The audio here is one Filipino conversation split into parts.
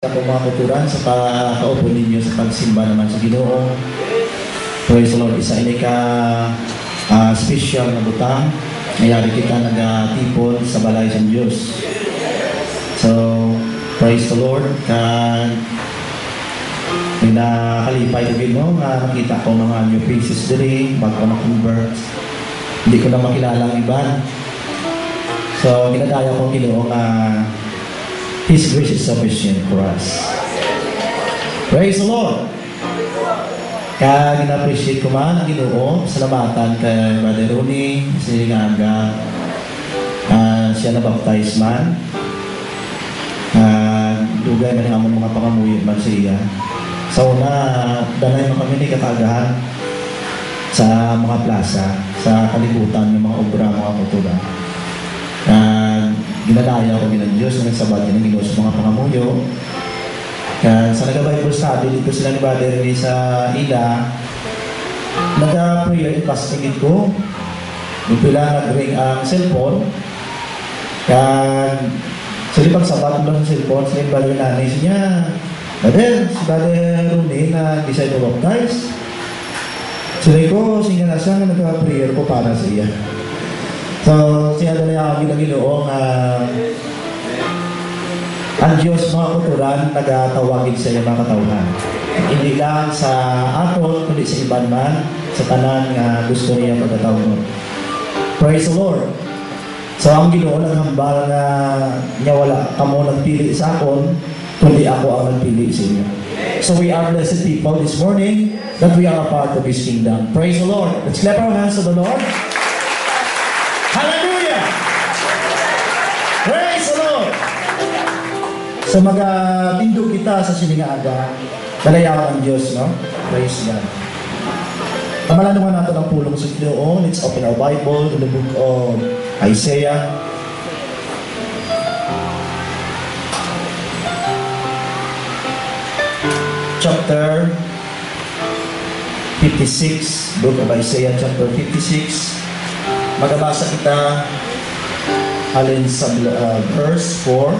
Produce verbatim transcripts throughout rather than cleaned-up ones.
Sa mga kuturan, sa pakaupo ninyo sa pagsimba naman sa Ginoo. Praise the Lord. Isa ini ka uh, special na butang. Mayari kita nagatipon sa balay sa Diyos. So, praise the Lord. Kan pinakalipay ko Ginoo nga nakita ko mga new faces diri, bago na convert. Hindi ko na makilala ang iba. So, ginagaya ko Ginoo nga His grace is sufficient for us. Praise the Lord. Kaya gina-appreciate ko man ang Ginoo, salamatan kay Brother Ronnie, si Ngaga, uh, siya na-baptize man. Uh, dugay man ang mga pangamuyo man siya. So una, danay mo kami ni katagahan sa mga plaza, sa kalibutan ng mga obra, mga kutulan. Uh, ginadaya ko ng Diyos na nagsabat ng Ginoo sa mga pangamuyo. Kaya sa nag-Bible study dito sila ni Brother Lee sa ila, nag-prayer fasting ko. Nagpila nag-ring ang cellphone. Kaya sa lipag sabat mo lang sa cellphone, sa lipag yung nanay niya, Brother, si Brother Ronnie na decide to baptize. Sabi ko, siya na siya, nag-prayer ko para sa iya. So, siya na niya ang ginaginoong uh, ang Diyos mga kuturan, nagatawagin sa iyo mga katawhan. Hindi lang sa aton, kundi sa iban man, sa tanan nga gusto niya pagkatawag. Praise the Lord. So, ang Ginoo naghambal na niya wala kamo nagpili sa akon, kundi ako ang nagpili sa inyo. So, we are blessed people this morning that we are a part of His kingdom. Praise the Lord. Let's clap our hands to the Lord. Hallelujah! Praise the Lord! So mag-tindog kita sa siningaaga, dalayawan ang Diyos, no? Praise God. Kamalan naman natin ang pulong sa Ginoo. Let's open our Bible in the book of Isaiah. Chapter fifty-six, book of Isaiah chapter fifty-six. Magabasa kita alin sa uh, verse four.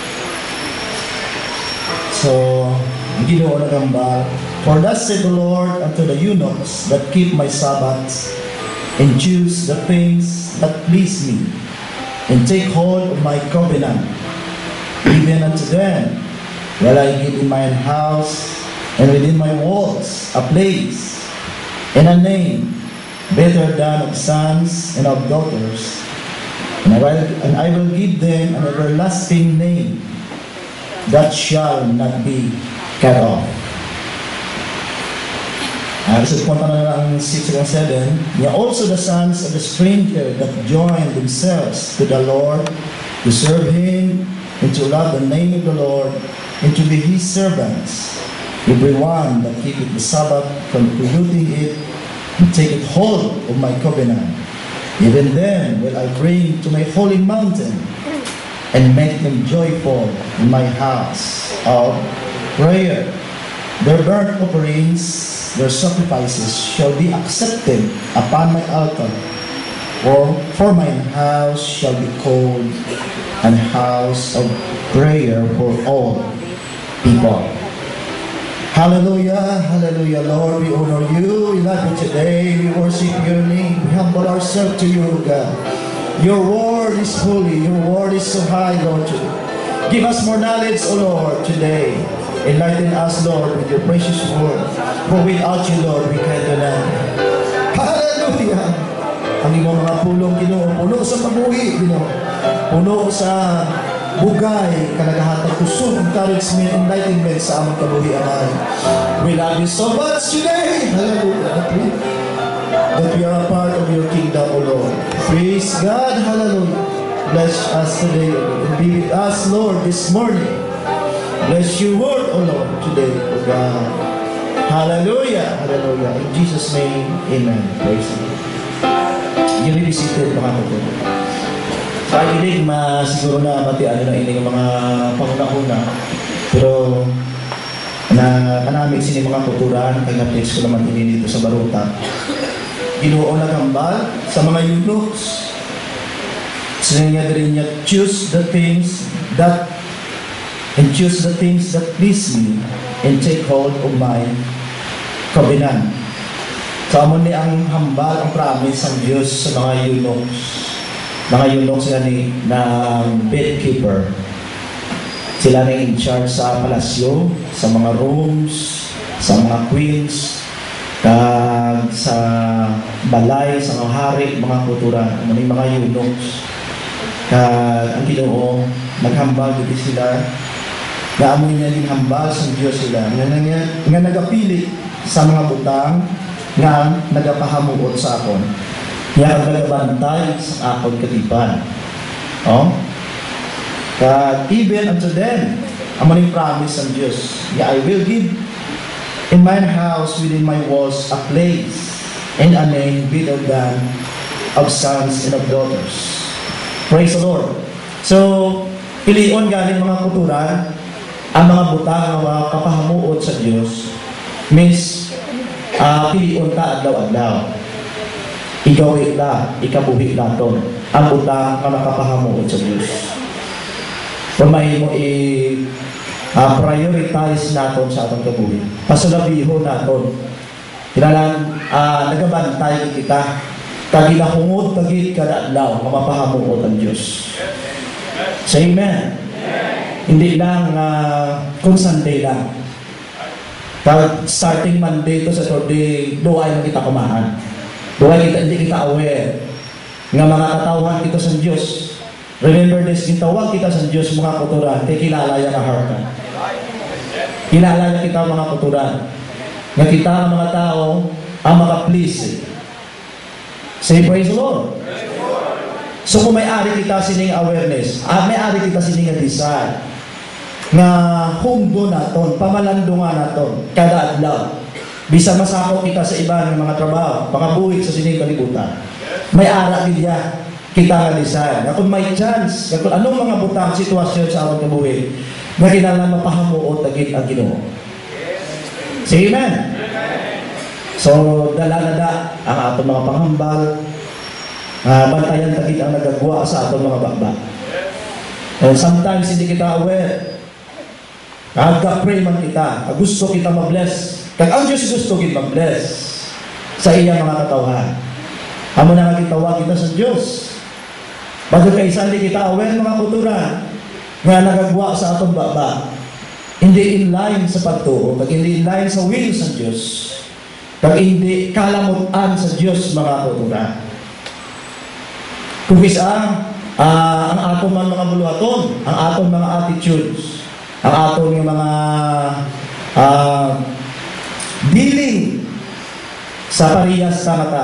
So, Ginoo nagamba, for thus said the Lord unto the eunuchs that keep my Sabbaths, and choose the things that please me, and take hold of my covenant, even unto them will I give in mine house, and within my walls a place, and a name better than of sons and of daughters, and I will, and I will give them an everlasting name that shall not be cut off. Uh, so, punta na lang six and seven. Yeah, also the sons of the stranger that join themselves to the Lord, to serve Him, and to love the name of the Lord, and to be His servants. Everyone that keepeth the Sabbath from polluting it, and taketh hold of my covenant, even them will I bring to my holy mountain, and make them joyful in my house of prayer. Their burnt offerings, their sacrifices shall be accepted upon my altar, for, for mine house shall be called an house of prayer for all people. Hallelujah, hallelujah, Lord, we honor you, we love you today, we worship your name, we humble ourselves to you, God. Your word is holy, your word is so high, Lord. Give us more knowledge, O Lord, today. Enlighten us, Lord, with your precious word. For without you, Lord, we can't do nothing. Hallelujah! Ang iyong mga pulong, Ginoo, puno sa pabuhi, Ginoo. Puno sa bugay, kanagahatag kusog, encouragement, enlightenment sa among kabuhi, Amay. We love you so much today. Hallelujah. That we are a part of your kingdom, O Lord. Praise God, hallelujah. Bless us today, and be with us, Lord, this morning. Bless your word, O Lord, today, O God. Hallelujah, hallelujah. In Jesus' name, amen. Praise God. You may be seated, mga kapatid. Sa akin, siguro na matiano na ini mga panguna-una. Pero, na kanamig sini mga kulturan, kaya na-text ko naman ini dito sa Baruta. Ginoo nagambal sa mga eunuchs. Sila niya din niya choose the things that and choose the things that please me, and take hold of my covenant. So, amo ni ang hambal, ang promise ng Diyos sa mga eunuchs. Mga eunuchs sila ni ng bedkeeper. Sila na in charge sa palasyo, sa mga rooms, sa mga queens, kag sa balay, sa mga hari, mga kultura, mga mga eunuchs. Kag ang Ginoo naghambal dito sila, na amoy niya din hambal sa Diyos sila, nga, nga, nga nagapili sa mga butang, nga nagapahamuot sa akon, nga nagabantay sa akon katipan. Oh? Kag even unto them, amo ning promise ng Diyos, nga I will give in my house within my walls a place and a name better than of sons and of daughters. Praise the Lord. So, pilion galing mga kultura, ang mga butang na mga kapahamuot sa Diyos, means, uh, pilion ka adlaw-adlaw. Ikaw ita, ikabuhi naton, ang butang na nakapahamuot sa Diyos. Kung may mo i- uh, prioritize naton sa atong kabuhi, pasalabiho naton, kailangan uh, nagabantay kita, kagilahungod kagit kada adlaw mapapahamuot ang Diyos. Say amen. Hindi lang uh, kung Sunday lang. Pag starting Monday to Saturday, doay na kita kumahan. Doay kita, hindi kita aware nga mga katawhan kita sa Diyos. Remember this, gitawag kita sa Diyos mga kuturan, kay kilala yan ang heart. Kilala yan kita mga kuturan. Nga kita ang mga tao ang maka-please. Say praise the Lord. So kung may-ari kita sining awareness, at may-ari kita sining desire, nga humdo naton, pamalandungan naton, kada adlaw. Bisa masako kita sa iba ng mga trabaho, mga buhit sa sining kalibutan. May-ara niya kita nga desire. Nga kung may chance, nga kung anong mga butang sitwasyon sa awang kabuhit, nga kinahanglan mapahamuot agit ang Ginoo. Say amen. So, dala na da ang atong mga panghambal, uh, bantayan tagit ang nagagawa sa atong mga bakba. And sometimes hindi kita aware, nagka-pray man kita, gusto kita ma-bless. Kag ang Diyos gusto kita ma-bless sa iyang mga katawhan. Amo na nagitawag kita sa Diyos. Bago kaysa hindi kita aware mga kultura nga nagagawa sa atong bakba, hindi in line sa pagtuo, kag hindi in line sa will sa Diyos. Kag hindi kalamutan sa Diyos mga kultura. Kung isa, uh, ang atong mga buluhaton, ang atong mga attitudes, ang atong mga uh, dealing sa parehas sa mata.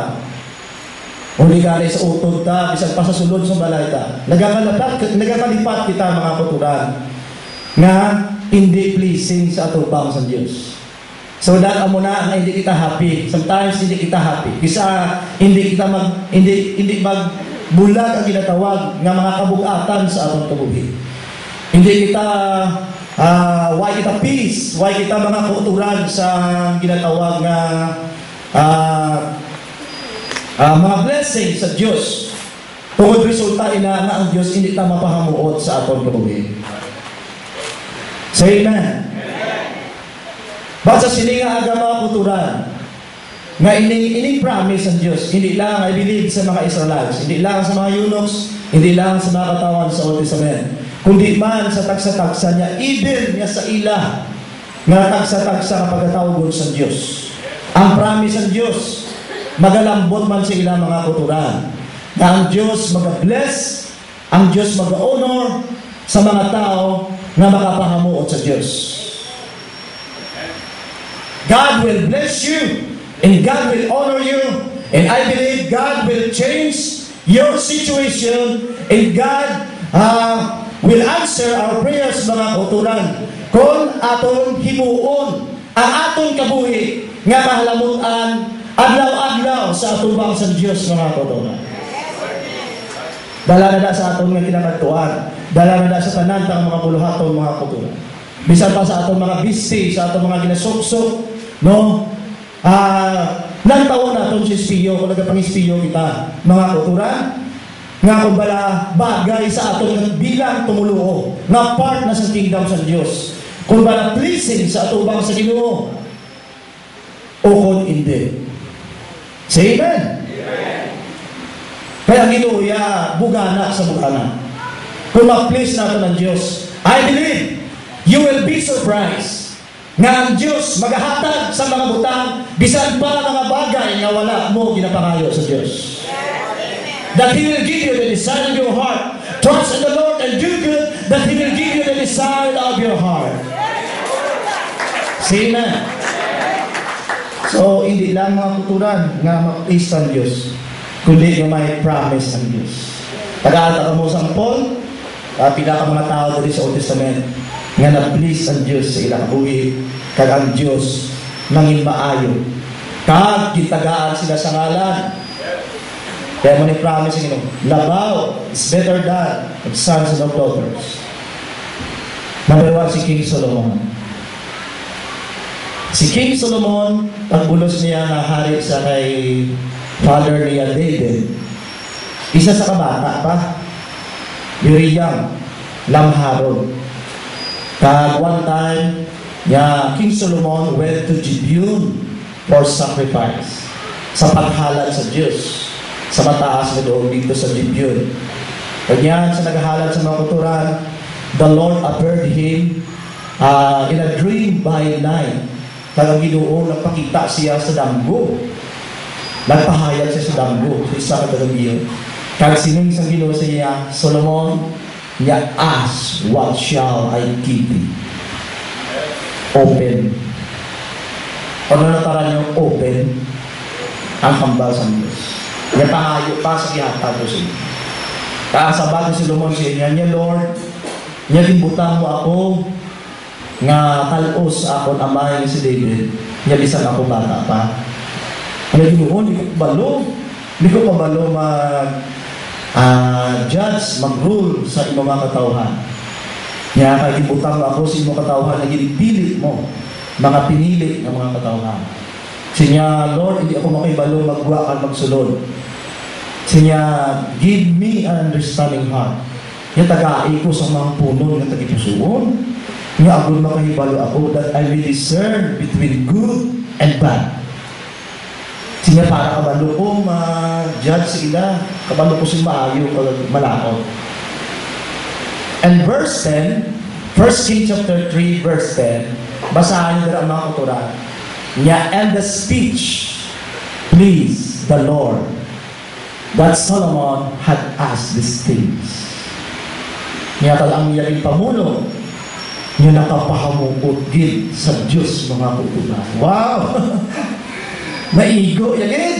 Uli ka rin sa utod ta, bisag pa sa sulod sa balay ta. Nagakalipat, nagakalipat kita mga kultura nga hindi pleasing sa atong pang sa Diyos. So that amo na nga hindi kita happy. Sometimes hindi kita happy. Kisa hindi kita mag hindi hindi magbulag ang ginatawag nga mga kabugatan sa atong kabuhi. Hindi kita uh, why kita peace, why kita mga kauturan sa ginatawag nga uh, uh, mga blessing sa Diyos. Tungod resulta ina na ang Diyos hindi ta mapahamuot sa atong kabuhi. Say amen. But sa sininga aga mga kuturan, nga ini, ini promise ng Diyos, hindi lang, I believe, sa mga Israelites, hindi lang sa mga eunuchs, hindi lang sa mga katawan sa Old Testament, kundi man sa tagsa-tagsa niya, even niya sa ila, nga tagsa-tagsa na pagkatawag sa Diyos. Ang promise ng Diyos, magalambot man sa ila mga kuturan, na ang Diyos mag-bless, ang Diyos mag-honor sa mga tao na makapahamuot sa Diyos. God will bless you, and God will honor you, and I believe God will change your situation, and God uh, will answer our prayers mga kauturan kung aton himuon ang aton kabuhi nga mahalamutan adlaw-adlaw sa aton bangsang Diyos mga kauturan. Dala na da sa aton nga kinakatuan, dala na da sa tanan tang mga buluhaton mga kauturan. Bisan pa sa aton mga busy, sa aton mga ginasuksok, no? Ah, uh, nang taon naton si espiyo, kung nagapang-espiyo kita, mga kauturan, nga kung bala bagay sa atong bilang tumuluo nga part na sa kingdom sa Dios. Kung bala pleasing sa atubang sa Ginoo o kung hindi. Say amen. Kaya Ginoo ya bugana sa bugana. Kung ma-please nato ng Dios, I believe you will be surprised nga ang Diyos maghahatag sa mga butang bisan pa mga bagay nga wala mo ginapangayo sa Diyos. That He will give you the desire of your heart. Trust in the Lord and do good, that He will give you the desire of your heart. See na. So, hindi lang mga kuturan nga mag-please ang Diyos, kundi nga may promise ang Diyos. Pag-aata ka mo sa Paul, uh, pinaka mga tao dali sa Old Testament, nga na-please ang Diyos sa ilang buhi, kag ang Diyos nanging maayo. Kag gitagaan sila sa ngalan. Kaya mo ni promise ng labaw is better than of sons and of daughters. Number one, si King Solomon. Si King Solomon, pagbulos niya na hari sa kay father niya David, isa sa kabata pa, very young, lamharon. Kag one time, yeah, King Solomon went to Gibeon for sacrifice sa paghalad sa Diyos sa mataas na doon dito sa Gibeon. Ganyan sa naghahalad sa mga kuturan, the Lord appeared him uh, in a dream by night. Kag ang Ginoo nagpakita siya sa damgo. Nagpahayag siya sa damgo sa isa ka Gibeon. Kag sining sa Ginoo sa iya, Solomon, niya ask, what shall I give thee? Open. Ano na tara niyo? Open ang hambal sa Diyos. Niya pangayo pa sa kihatag ko siya. Kaya sa bago si Solomon siya niya, niya Lord, niya timbutang mo ako nga kalos ako amay ni si David. Niya bisan ako bata pa. Niya Ginoo, hindi ko balo. Hindi ko pabalo mag Uh, judge, mag-rule sa imong mga katawhan. Kaya kay gibutang ako sa imong katawhan na ginpilit mo, mga pinili ng mga katawhan. Sinya, Lord, hindi ako makibalo magwa at magsulod. Sinya, give me an understanding heart. Yung taga-ai ko sa mga puno ng tagipusuon. Nga agad makahibalo ako that I will discern between good and bad. Sinya para kabalo ko ma-judge sila, kabalo ko si maayo, malakaw. And verse ten, First Kings chapter three, verse ten, basahin nila ang mga kuturan. Nya, and the speech pleased the Lord that Solomon had asked these things. Nya, talang yaring pamuno, nya nakapahamukot gid sa Diyos mga kuturan. Wow! Maigo yan gid.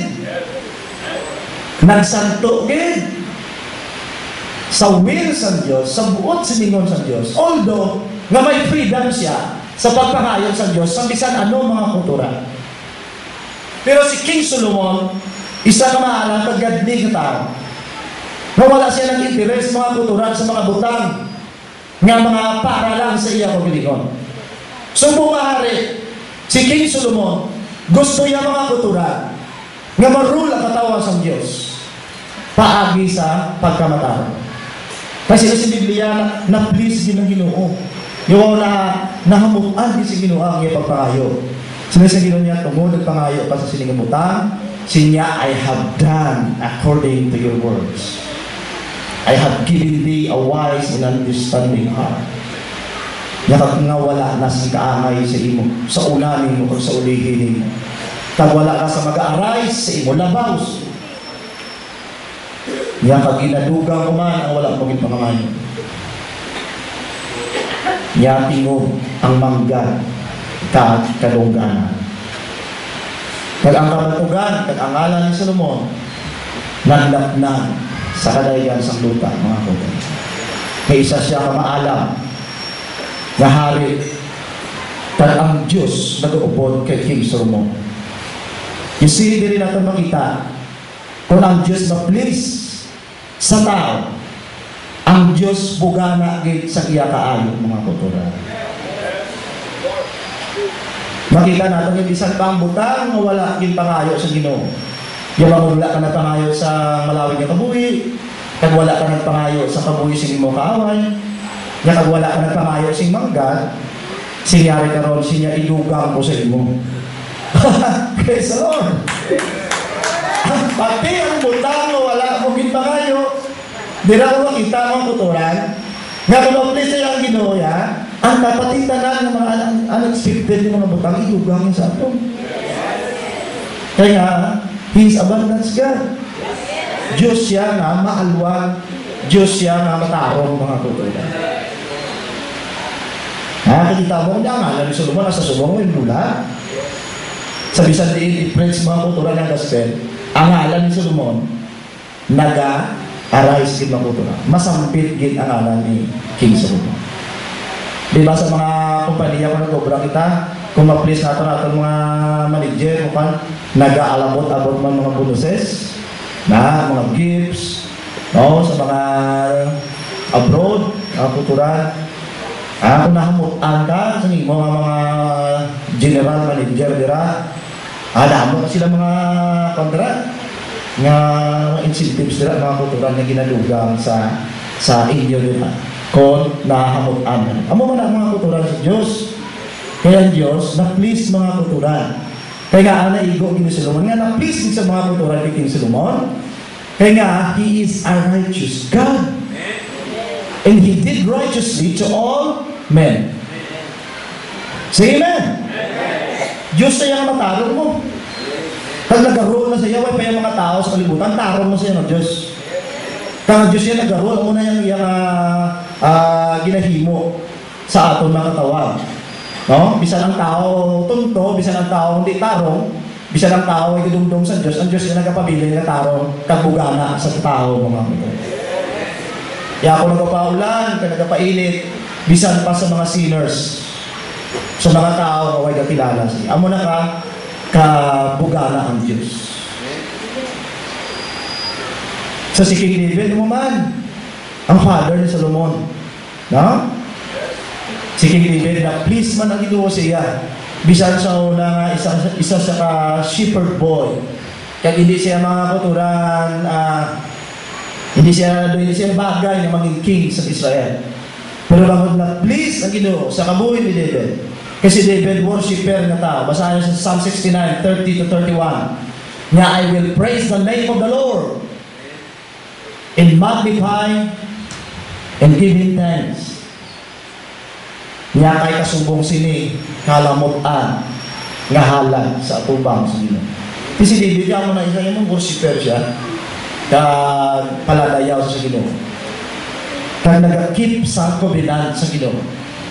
Nagsanto gid sa will sa Diyos, sa buot siningon sa Diyos. Although nga may freedom siya sa pagpangayon sa Diyos sa bisan ano mga kultura. Pero si King Solomon, isa ka maalam paggadli ka tao. Nga wala siya ng interes mga kultura sa mga butang nga mga para lang sa iya pagbilingon. So bumahari si King Solomon, gusto niya mga kutura nga marul ang katawan sa Diyos paagi sa pagkamatao. Kasi sa Biblia na, na please din ng Ginoo. Yung na nahamutan din si Ginoo ang iyong pagpangayo. Sinabi sa Ginoo niya, tungod at pangayo pa sa siningamutan, sinya, I have done according to your words. I have given thee a wise and understanding heart. Yakag nga wala na sa kaangay sa imo, sa ulanin mo o sa ulihin mo. Kag wala ka sa mag-aaray sa imo labaws. Yakag inadugang ko man ang wala maging pangamanyo. Yatingo ang manggan kag kadungganan. Kag ang kabatugan, kag ang ngalan ni Solomon, nagdapnan sa kadayan sa lupa, mga kuto. Kay isa siya kamaalam na hari kag ang Diyos nag-uupod kay King Solomon. You see, hindi rin natin makita kung ang Diyos ma-please sa tao, ang Diyos bugana git sa iya kaayo, mga kultura. Makita natin yung isang pang butang na wala yung pangayo sa Ginoo. Yung mga wala ka na pangayo sa malawig na kabuhi, Kag wala ka nagpangayo sa kabuhi sing imo kaaway, nga kag wala ka nagpangayo sing manggad, singyari karon siya idugang ko sa imo. Praise the Lord. Pati ang butang mo wala mo ginpangayo, di ra ko makita ang kuturan. Nga kung ma-place na yung Ginoo ya, ang napatitanan ng mga unexpected ng mga butang, idugang sa ato. Kaya, He is abundance God. Diyos siya nga maalwan, Diyos siya nga matarong mga kuturan. Nakakita mo, hindi ang alam ni Solomon, nasa subong mo yung lula. Sa bisan din, i-prince mga kuturan ng gospel, ang alam ni Solomon, naga, arise din makutura. Masampit din ang alam ni King Solomon. Diba sa mga kumpanya kung nag-obra kita, kung ma-please natin natin mga manager, kung nag-aalabot-abot man mga bonuses, na mga gifts, no, sa mga abroad, mga kuturan, ah, kung nahamutan ka, sa mga, mga general manager, dira, ah, mo na sila mga kontrat, nga incentives nila mga kuturan na ginalugang sa sa inyo nila kung nahamutan. Amo man ang mga kuturan sa Diyos. Kaya ang Diyos na please mga kuturan. Kaya nga ana igo King Solomon nga na please din sa mga kuturan ni King Solomon. Kaya nga He is a righteous God. And He did righteously to all men. Say amen. Diyos siya ang matarong mo. Pag nag-roll na sa iyo, ay pa yung mga tao sa kalibutan, tarong mo sa iyo ng Diyos. Kaya Diyos yan nag-roll, una yung iyang uh, uh, ginahimo sa aton mga katawan. No? Bisan ang tao tunto, bisan ang tao hindi tarong, bisan ang tao ay gidumdum sa Diyos, ang Diyos yung nagkapabili na tarong kagbugana sa tao mga mga. Kaya ako nagpapaulan, kaya nagpapainit, bisan pa sa mga sinners, sa mga tao kaway kakilala siya. Amo na ka, kabugana ang Diyos. Sa si King David mo man, ang father ni Solomon. No? Si King David na please man ang Ginoo siya. Bisan sa una nga isa, isa sa ka shepherd boy. Kaya hindi siya mga kuturan, uh, hindi siya hindi siya bagay na maging king sa Israel. Pero bangod na please ang Ginoo sa kabuhi ni David. Kasi David, worshiper na tao. Basahin sa Psalm sixty-nine, thirty to thirty-one. Nga, I will praise the name of the Lord and magnify and give Him thanks. Nga kay kasubong sini, kalamutan, nga halan sa atubang sa Ginoo. Kasi David, yan mo na isa yung worshiper siya, ka paladayaw sa Ginoo. Kaya nag-keep sa covenant sa Ginoo.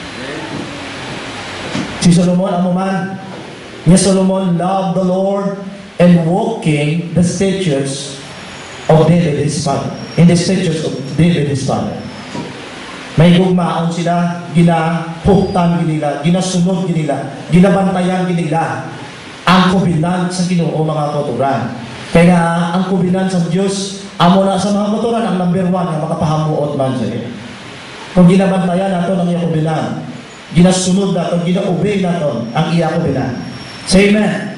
Si Solomon, amo man, niya Solomon loved the Lord and walking the statutes of David his father. In the statutes of David his father. May gugmaon sila, ginahuktan nila, ginasunod nila, ginabantayan nila ang covenant sa Ginoo mga koturan. Kaya ang covenant sa Diyos, amo na sa mga koturan, ang number one na makapahamuot man sa iyo. Kung ginabantayan nato ng iyong covenant, ginasunod natin, gina-obey natin ang iya ko bilang. Say amen.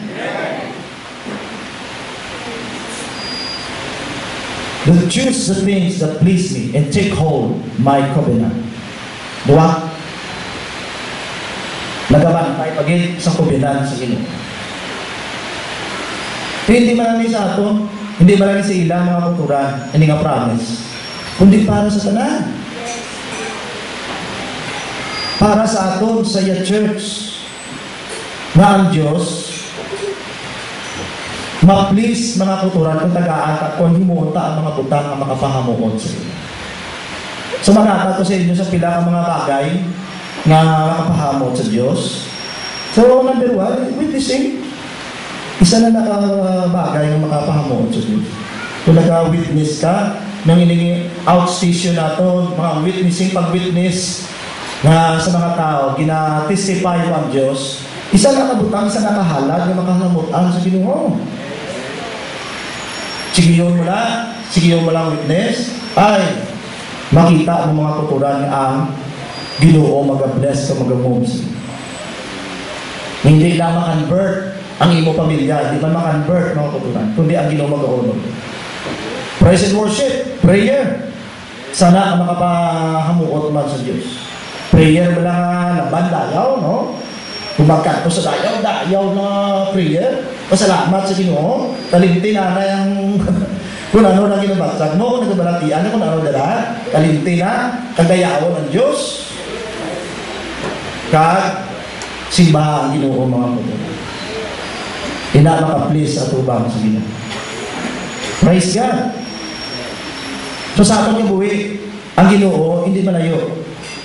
To choose the things that please me and take hold my covenant. Duwa. Nagabantay pagin sa covenant sa Ginoo. Hindi man lang sa ato, hindi man lang sa ilang mga kulturan, hindi nga promise, kundi para sa tanan. Para sa aton sa iya church na ang Diyos ma-please mga kulturan kung tagaan at kung himunta ang mga butang ang makapahamuon sa inyo. So manata ko sa inyo sa pila ng mga bagay na makapahamot sa Diyos. So number one, witnessing. Isa na nakabagay na makapahamot sa Diyos. Kung nag-witness ka, nang iningi outstation nato, mga witnessing, pag-witness na sa mga tao, gina-testify ko ang Diyos, isa na nakabutang, isa nakahalad na makahamutan sa Ginoo. Sigiyon mo lang, sigiyon mo lang witness, ay makita ng mga kulturan ang Ginoo mag-bless ka mag-moms. Hindi lang ma-convert ang imo pamilya, hindi man ma-convert mga kulturan, kundi ang Ginoo mag-honor. Praise and worship, Prayer. Sana ka makapahamuot man sa Diyos. Prayer mo lang nga laban, dayaw, no? Kung magkanto sa dayaw, dayaw na prayer. Pasalamat sa Ginoo. Talinti na na yung kung ano na ginabagsag mo, kung nagkabalatian, kung ano dala, talinti na, kagayawon ng Diyos. Kag simbahan ang Ginoo mga kapatid. Ina maka-please at ubang sa Ginoo. Praise God. So sa atong ibuwi, ang Ginoo hindi malayo.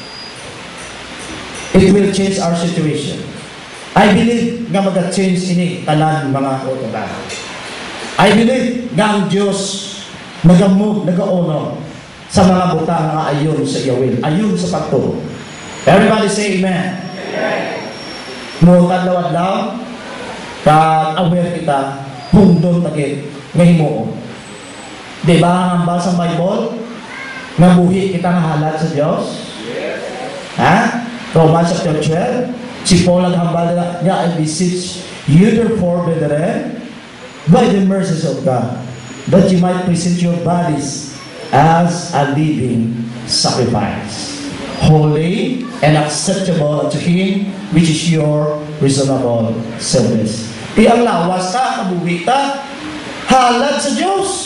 It will change our situation. I believe nga mag-change ini tanan mga kauturan. I believe nga ang Diyos nag-move, nag-ono sa mga butang nga ayon sa iyawin, ayon sa pagturo. Everybody say amen. Mutan lawad lang, kag aware kita, pundon tagit, nga himuo. Diba ang hambal sa Bible? Nabuhi kita nga halat sa Diyos? Ha? Romans chapter twelve, si Paul ang hambal niya, I beseech you therefore, brethren, by the mercies of God, that you might present your bodies as a living sacrifice, holy and acceptable unto Him, which is your reasonable service. Di ang lawas ta, kabuhi ta, halad sa Diyos.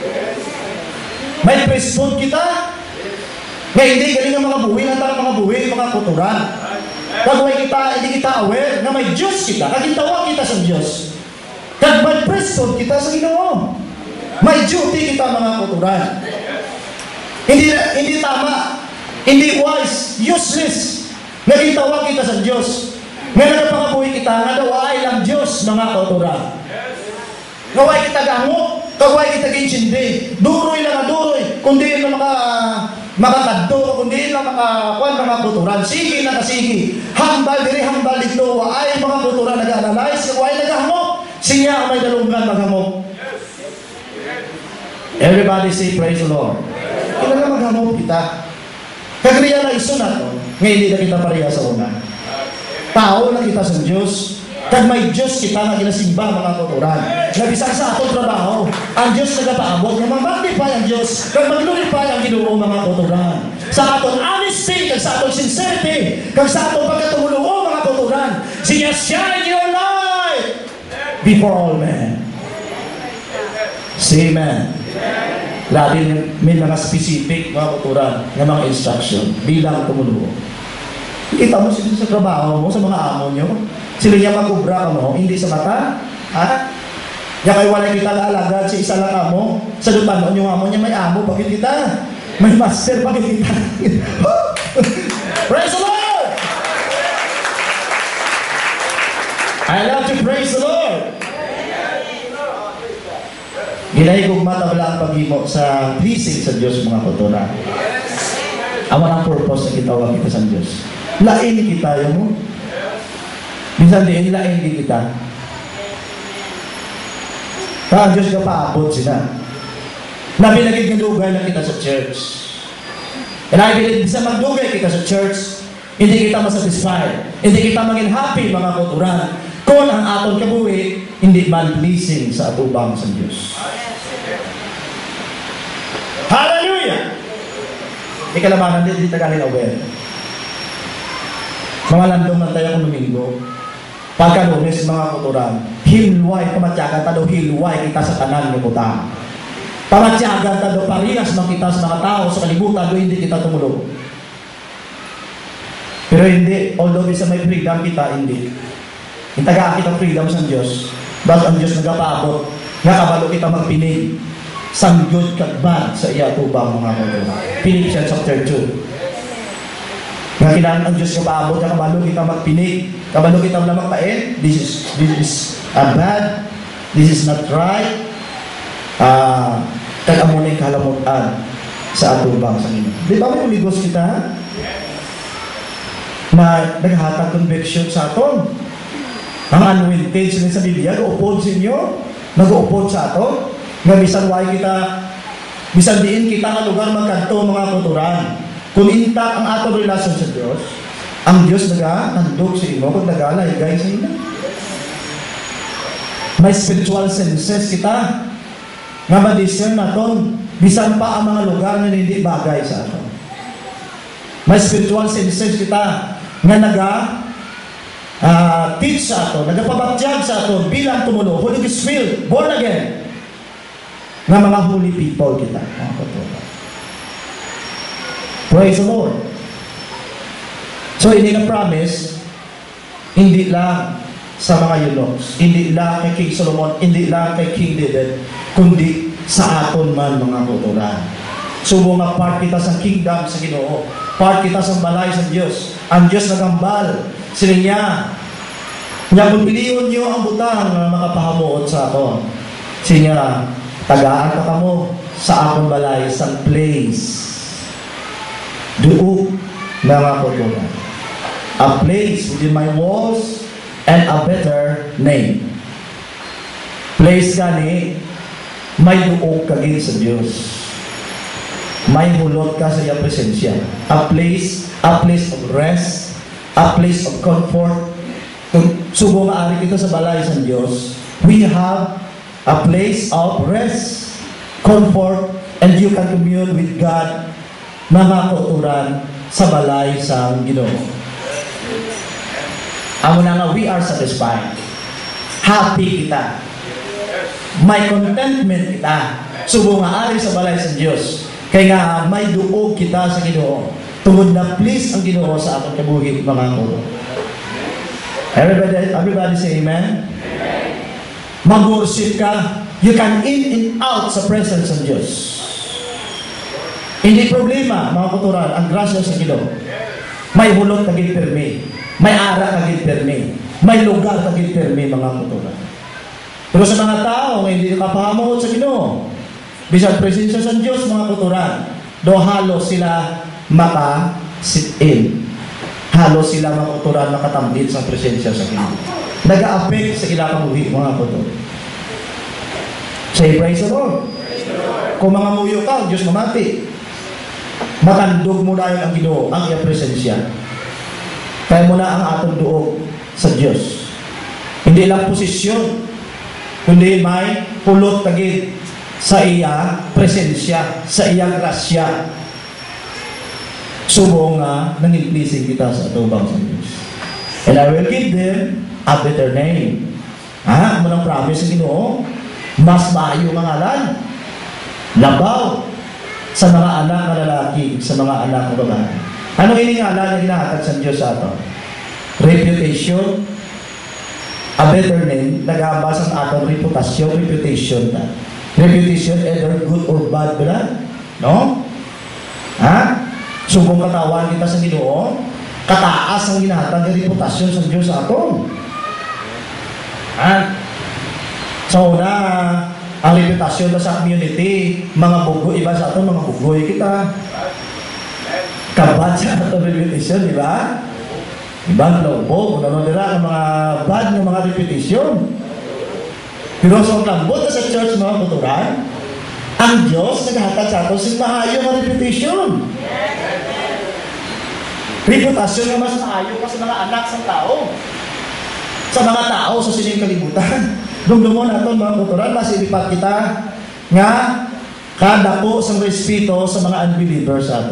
May respond kita. Nga hindi galing ang mga buwi, ang mga buwi, mga kuturan. Kag may kita, hindi kita aware nga may Diyos kita, kag gitawa kita sa Diyos. Kag may respond kita sa Ginoo. May duty kita mga kuturan. Hindi hindi tama, hindi wise, useless. Nagitawa kita sa Diyos. Nga nagpapabuhi kita, nga daway lang Diyos mga kuturan. Gaway kita gamo, gaway kita ginsindi. Duroy lang ang duroy, kundi lang mga makakadto, kundi lang mga kwan mga kuturan. Sige na kasige. Hambal diri hambal dito, ay mga kuturan nag-analyze, gaway nagahamo. Siya ang may dalunggan maghamok. Everybody say praise the Lord. Kailangan maghamok kita. Kag-realize na to, ngayon hindi na kita pareha sa una. Tao na kita sa Diyos. Kag may Diyos kita na ginasimba mga kuturan. Nabisang sa atong trabaho, ang Diyos nagapaabot nga mag-magnify ang Diyos, kag mag-glorify ang Ginoo mga kuturan. Sa atong honesty, kag sa atong sincerity, kag sa atong pagkatulungo mga kuturan, siya shine your light before all men. Say amen. Labi may mga specific mga kuturan, ng mga instruction bilang tumulungo. Kita mo sila sa trabaho mo, sa mga amo nyo. Sila niya magubra ka mo, hindi sa mata. Ha? Kaya kayo wala kita alagad sa isa lang amo. Sa dutan yung amo niya may amo, bakit kita? May master, bakit kita? Praise the Lord! I love to praise the Lord! Ginahigog mata wala ang paghimo sa pleasing sa Diyos mga kuturan. Awan ang purpose na kitawag kita sa Diyos. Lain kita yun mo. Minsan din, lain din kita. Kaya ang Diyos ka paabot sila. Nabinagig ng lugay na kita sa church. And I believe, bisa magdugay kita sa church, hindi kita masatisfied. Hindi kita maging happy mga kuturan. Kung ang aton kabuhi, hindi man pleasing sa atubang sa Diyos. Hallelujah! Hindi kalamanan din, hindi tagalin aware. Mga landong man tayo kung Domingo, pagka Lunes mga kuturan, hilway, pamatyagan tado, hilway kita sa kanan ng butang. Pamatyagan tado, parehas makita sa mga tao sa kalibutan, do hindi kita tumulong. Pero hindi, although bisa may freedom kita, hindi. Itagaan kita freedom sa Diyos. Ba't ang Diyos nagpaabot, nga kabalo kita magpinig, sanggod kagbad sa iya tubang mga kuturan. Philippians chapter two. Nga kailangan ang Diyos kapaabot, nga kabalo kita magpinig, kabalo kita wala magpain, this is, this is uh, bad, this is not right, uh, kag-amunay kalamutan sa atubang sa inyo. Di ba may uligos kita? Na naghatag conviction sa aton. Ang unwanted sila sa Biblia, nag-upod sa inyo, nag-upod sa aton, nga bisan why kita, bisan diin kita nga lugar magkanto mga kuturan. Kung intact ang atong relasyon sa Diyos, ang Diyos nag-handog sa inyo kung nag-alaygay sa inyo. May spiritual senses kita nga ma-discern naton bisan pa ang mga lugar na hindi bagay sa ato. May spiritual senses kita nga naga uh, teach sa ato, nagapabatyag sa ato bilang tumulo, Holy Ghost filled, born again, nga mga holy people kita. Praise the Lord. So, hindi na promise, hindi lang sa mga eunuchs, hindi lang kay King Solomon, hindi lang kay King David, kundi sa aton man mga kuturan. Subo nga part kita sa kingdom sa Ginoo, part kita sa balay sa Diyos. Ang Diyos nagambal, sila niya, niya kung piliyon niyo ang butang na makapahamuot sa aton. Siya, tagaan ka kamo sa akong balay, sa place. Duo mga kuturan. A place within my walls and a better name. Place gani, may duog kagin sa Diyos. May hulot ka sa iyang presensya. A place, a place of rest, a place of comfort. Kung subo nga ari kita sa balay sa Diyos, we have a place of rest, comfort, and you can commune with God, mga kauturan, sa balay sa Ginoo. Amo na nga, we are satisfied. Happy kita. May contentment kita. Subo nga ari sa balay sa Diyos. Kaya nga, may duog kita sa Ginoo. Tungod na please ang Ginoo sa atong kabuhi, mga kauturan. Everybody, everybody say amen? Mag-worship ka. You can in and out sa presence ng Diyos. Hindi problema, mga kuturan, ang grasya sa Ginoo. May hulot kagit permi. May ara kagit permi. May lugar kagit permi, mga kuturan. Pero sa mga tao, hindi nakapahamuhot sa Ginoo, bisag presensya sa Diyos, mga kuturan, do halos sila maka-sit-in. Halos sila, mga kuturan, makatambit sa presensya sa Ginoo. Nag-a-affect sa ilang kabuhi, mga kuturan. Say, praise the Lord. Kung mga muyo ka, Diyos mamati. Matandog mo na ang Ginoo, ang iyang presensya. Kaya mo na ang atong duog sa Diyos. Hindi lang posisyon, kundi may pulot tagid sa iya presensya, sa iyang grasya. Subo nga nanging pleasing kita sa atubang sa Diyos. And I will give them a better name. Ha? Ano nang promise sa Ginoo? Mas maayo nga ngalan. Labaw sa mga anak na lalaki, sa mga anak na babae. Ano iningalan na hinahatag sa Diyos sa ato? Reputation, a better name, nag-aambas ang atong reputasyon, reputation na. Reputation, either good or bad, ba? No? Ha? Subong katawan kita sa Ginoo, kataas ang hinahatag ng reputasyon sa Diyos sa ato. Ha? So na, ang reputasyon na sa community, mga bugo, iba sa ato, mga bugoy kita. Kabat sa ato reputation, di ba? Ibang laubo, kung ano nila ang mga bad ng mga reputation. Pero sa lambot sa church, mga kuturan, ang Diyos naghahatag sa ato sa maayo ng reputation. Reputasyon na mas maayo ka sa mga anak sa tao. Sa mga tao sa sining kalibutan. Dumdumon nato mga kuturan, mas ilipat kita nga kada po sa respeto sa mga unbelievers ato.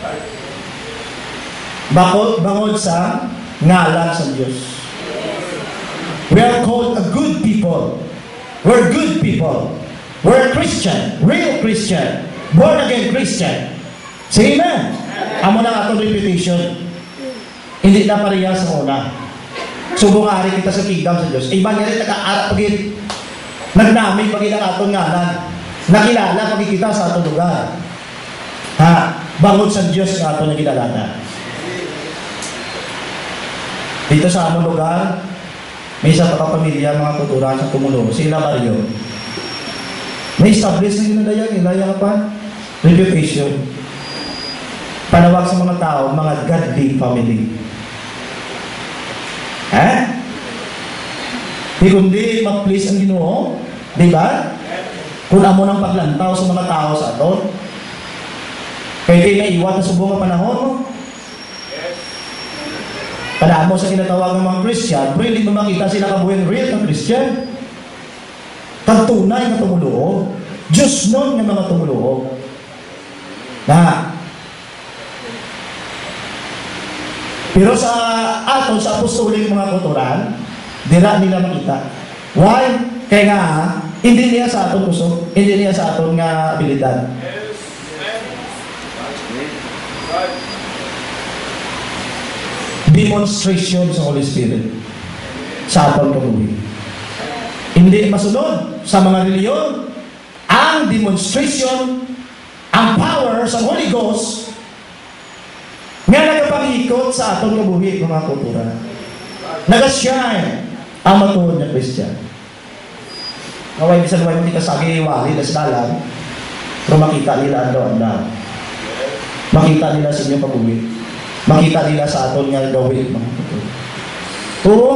Bakod, bangod sa ngalan sa Diyos. We are called a good people. We're good people. We're Christian, real Christian, born again Christian. Say amen. Amo na atong reputation. Hindi na pareha sa una. Subong ari kita sa kingdom sa Diyos. Iba nga rin nag-aarap pagin. Nagnamig pagin ang atong ngalan. Nakilala pagin kita sa atong lugar. Ha? Bangod sa Diyos na atong nakilala. Dito sa among lugar, may isa pa kapamilya, mga kuturan sa Tumulo, sila Mario. May establish na ginadayan, ilaya pa. Reputation. Panawag sa mga tao, mga godly family. Eh? Di kundi mag-please ang Ginoo, di ba? Kung amo ng paglantaw sa mga tao sa aton. Kaya di na iwat na subong ang panahon mo. Kada mo sa kinatawag ng mga Christian, pero hindi mo makita sila kabuhin real ng Christian. Kantunay na tumuloo. Diyos nun nga mga tumuluog. Na, pero sa aton, sa apostoling mga kulturan, dira nila makita. Why? Kaya nga, hindi niya sa aton gusto, hindi niya sa aton nga abilidad. Demonstration sa Holy Spirit sa aton kabuhi. Hindi masunod sa mga reliyon. Ang demonstration, ang power sa Holy Ghost nga nagapangikot sa aton kabuhi mga kultura. Nag-shine ang matuod na Christian. Naway, bisan naway hindi ka sagi wali na sa dalan, pero makita nila ang daw. Makita nila sa inyong kabuhi. Makita nila sa aton nga gawin mga kultura. Oo.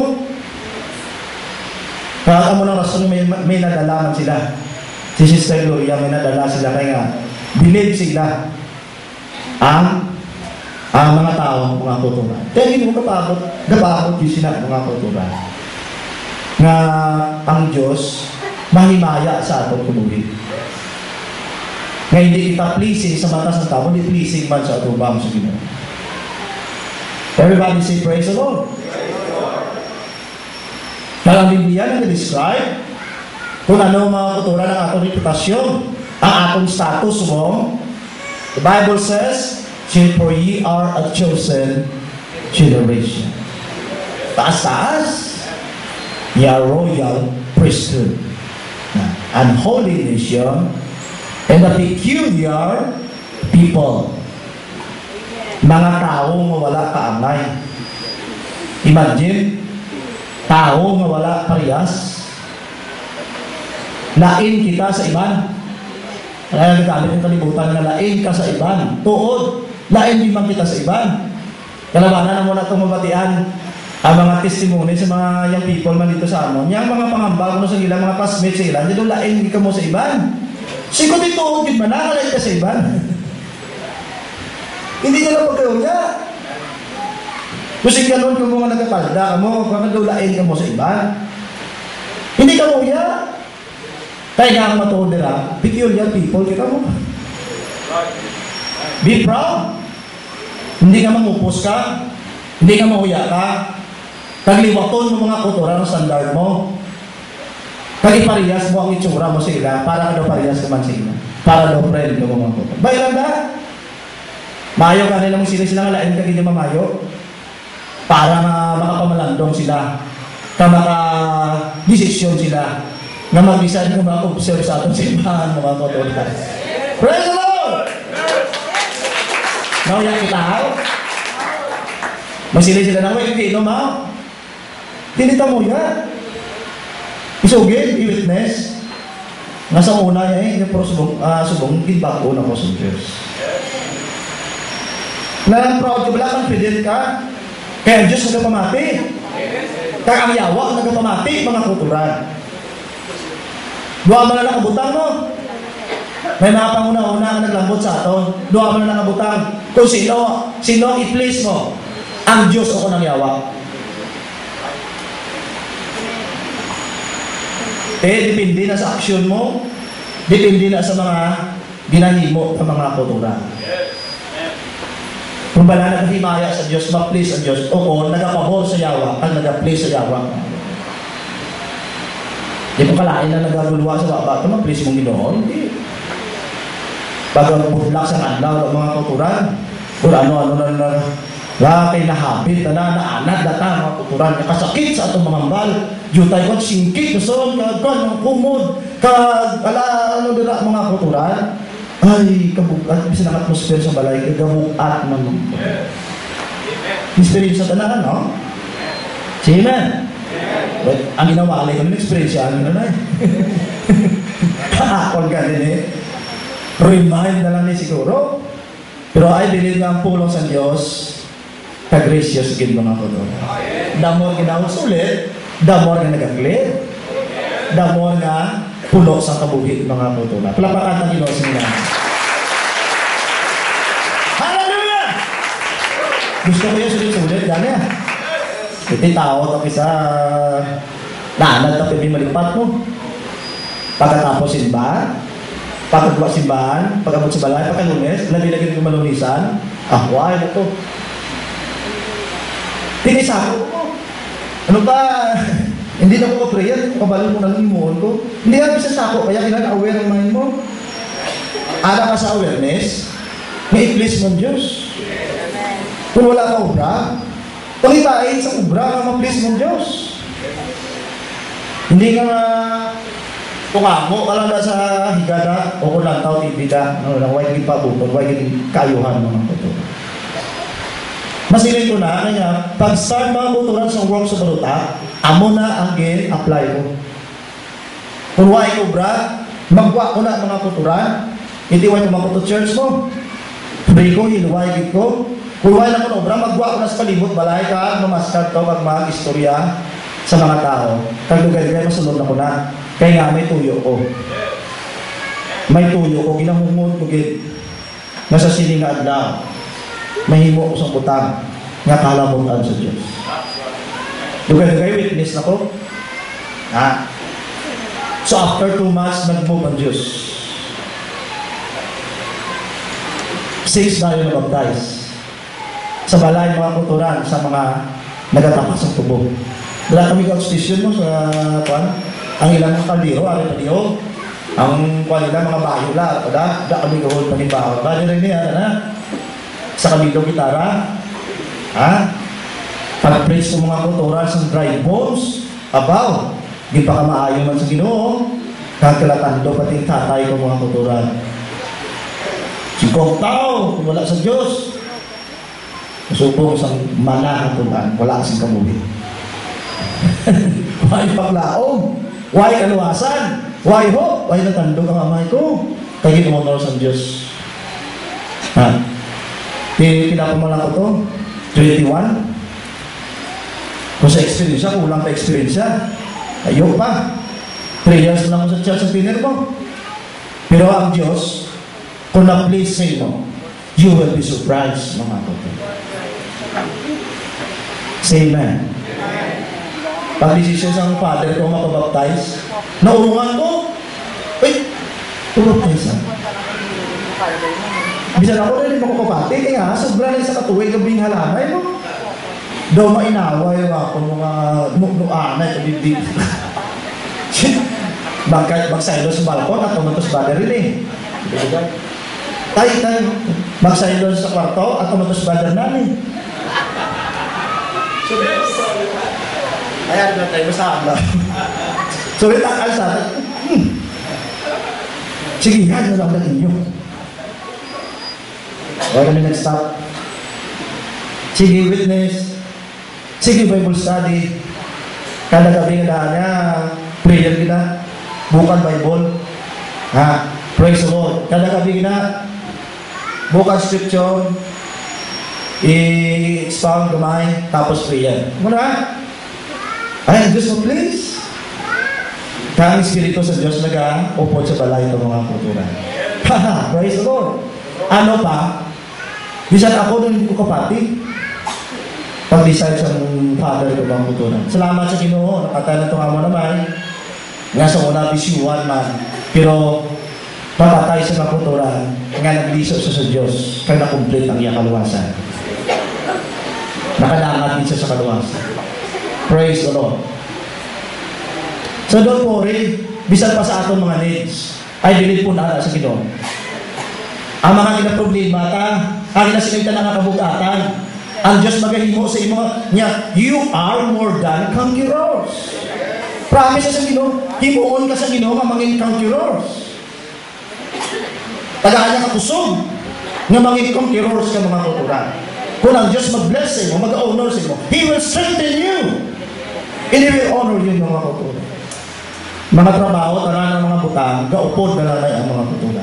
Kaya mo ng rason may, may nadalaman sila. Si Sister Gloria, may nadala sila kaya nga, believe sila ang ang mga tao, mga kultura. Kaya hindi mo kapakot, kapakot yung sila, mga kultura. Nga ang Diyos, mahimaya sa atong kabuhi. Nga hindi kita pleasing sa mata sa tao, hindi pleasing man sa atong bang sa Ginoo. Everybody say praise the Lord. Dalam Biblia nag-describe kung ano mga kultura ng atong reputasyon, ang atong status mo. The Bible says, for ye are a chosen generation. Taas-taas, ye are royal priesthood, an holy nation, and a peculiar people. Mga taong wala kaanay. Imagine, taong wala parehas. Lain kita sa iban. Kaya nagamit yung kalibutan na lain ka sa iban. Tuod, lain di man kita sa iban. Kalabanan na muna itong mabatian ang mga testimony sa mga young people man dito sa amon. Yang mga pangambag mo sa ilang mga classmates sa ilan, dito lain di ka mo sa iban. Sikot ito, hindi man nakalain ka sa iban. Hindi ka na pagkaroon niya. Kasi gano'n kung mga nagkapalda ka mo, kakadulain ka mo sa iban. Hindi ka mo niya. Kaya nga ang matuod nila, peculiar people kita mo. Be proud. Hindi ka mangupos ka. Hindi ka mahuya ka. Tagliwaton mo mga kultura ng standard mo. Tagiparehas mo ang itsura mo sa ila para ka daw parehas naman sa ila. Para daw friend mo mga kultura. Bayan na. Mayo ka nila mong sila sila nga lain ka hindi mamayo. Para na makapamalandong sila. Ka maka-desisyon sila. Na mag-decide mo maka-observe sa atong simbahan mga kultura. Praise the Lord! Now, yan kita ha? Masili sila na, wait, hindi, no, ma? Tinita mo yan. Isugin, i-witness. Nasa una yan, yung pro subong, uh, subong, feedback ko na ko sa Diyos. Na proud ka, wala confident ka. Kaya ang Diyos nagpamati. Kaya ang yawa nagpamati, mga kulturan. Dua mo na lang kabutang mo. May mga panguna-una ang naglambot sa aton. Dua mo na lang kabutang. Kung sino, sino i-please mo, ang Diyos o kunang yawa. Eh, depende na sa aksyon mo. Depende na sa mga ginahimo ng mga kultura. Kung bala nagahimaya sa Diyos, ma-please ang Diyos. O nagapabor sa yawa, ang nag-please sa yawa. Di mo kalain na nagagulwa sa baba, ito ma-please mong Ginoo. Hindi. Bago budlak sa kanlaw ng mga kulturan, kung ano-ano na na lakay na habit na na naanad data mga kulturan, nakasakit sa atong mga mbal, jutay ko, singkit, nason, kagkan, ng kumod, kag, ala, ano dira mga kulturan, ay, kabukat, bisa ng atmosphere sa balay, kagabukat man. Experience sa tanahan, no? Say amen. But, ang ginawa alay ko ng experience, ano na na eh. Kaakon ka din eh. Remind na lang ni siguro. Pero I believe nga ang pulong sa Diyos, ka-gracious gin mga ko doon. The more ginawang sulit, the more nga nag-clear. The more nga pulo sa kabuhi mga ko doon. Palapakan ng Ginoo sa mga. Hallelujah! Gusto ko yung sulit-sulit, gani ah. Iti tao ito kisa naanad na pwede malipat mo. Pagkatapos simba, Pagkagawa simbahan, pag-abot sa balay, pagka-lunes, labi-lagi ko malunisan. Ah, why na to? Tinisako ko. Ano ba? Hindi na ko prayer, kabalo mo na ng imuon ko. Hindi ka bisa sako, kaya kailangan aware ang mind mo. Ada ka sa awareness, may i-please mo Diyos. Kung wala ka obra, pakitain sa obra na ma-please mo Diyos. Hindi ka nga tungamo ka lang sa higada o kung lang tao tibida. Ano lang, huwag pa bukod, huwag kayuhan mga puto. Masilin ko na, kaya pag-start mga buturan sa work sa baluta, amo na ang gin-apply ko. Kung huwag ko bra, magwa ko na mga kuturan, hindi huwag ko makuto church mo. Pray ko, hinuwag ko. Kung huwag na ko na bra, magwa ko na sa palibot, balay ka, mamaskar to, pag mga istorya sa mga tao. Tagdugay-dugay, masunod na ko na. Kaya nga may tuyo ko. May tuyo ko, ginahungod ko gid. Nasa sininga adlaw. Mahimo ko sa butang. Nga kalamutan sa Diyos. Dugay-dugay, witness na ko. Ha? So after two months, nag-move ang Diyos. Six na yung nabaptize. Sa balay, mga kuturan, sa mga nagatapas ng tubo. Wala kami constitution mo sa kwan. Ang ilang kaldero, ari kaldero. Ang kwan nila, mga bayo la. Kada, da kami gawin panibawa. Bali rin niya, na? Sa kamilo gitara. Ha? Pag-praise ng mga kuturan sa dry bones. Abaw. Di pa ka maayo man sa Ginoo. Kakalatando pati tatay ko mga kuturan. Singkong tao, wala sa Diyos. Masubong sa mana kuturan. Wala kasing kamuhi. Why paglaong? Why kaluwasan? Why hope? Why natandog ang amay ko? Kaya tumunor sa Diyos. Ha? Pila ko lang ko to? twenty-one? Kung sa experience siya, kulang pa experience siya. Ayaw pa. three years lang ako sa church ang pinir ko. Pero ang Diyos, kung na-please sa inyo, you will be surprised, mga kapatid. Say amen. Pag-desisyon sa father ko makabaptize, naurungan ko, uy, tumaptize ah. Bisan ako na rin makukapati, kaya sobra rin sa katuway gabing halanay mo. Daw mainaway ako mga nuanay sa bibig. Bagay, magsaylo sa balkon at tumatos bada rin eh. Tay, tay, magsaylo sa kwarto at tumatos bada namin. Ayan na tayo, masaan lang. So, ito ang sa atin. Hmm. Sige, yan na lang na inyo. Huwag kami nag-stop. Sige, witness. Sige, Bible study. Kada gabi nga niya, prayer kita. Bukan Bible. Ha? Praise the Lord. Kada gabi kita, bukan scripture. I-expound gamay, tapos prayer. Muna? Ay, ang Diyos mo, please. Kaya ang Espiritu sa Diyos nag-upod sa balay ng mga kultura. Haha, praise the Lord. Ano pa? Bisan ako doon hindi ko kapati. Pag-decide sa father ko mga kultura. Salamat sa Ginoo. Nakatay na ito nga mo naman. Nga sa una, bisyuan man. Pero, papatay sa mga kultura. Nga nagliso sa sa Diyos. Kaya na-complete ang iyang kaluwasan. Nakalangat din siya sa kaluwasan. Praise the Lord. So don't worry, bisan pa sa atong mga needs, ay believe po na sa Ginoo. Ang mga kinaproblema ta, ang kinasinita na nakabugatan, ang Diyos magahimo sa imo niya, you are more than conquerors. Promise sa Ginoo, himuon ka sa Ginoo nga mangin conquerors. Tagaan niya kapusog nga mangin conquerors ka mga kultura. Kung ang Diyos mag-bless sa imo, mag-honor sa imo, He will strengthen you. And He will honor you mga kultura. Mga trabaho, tara ng mga butang, gaupod na lang ang mga kultura.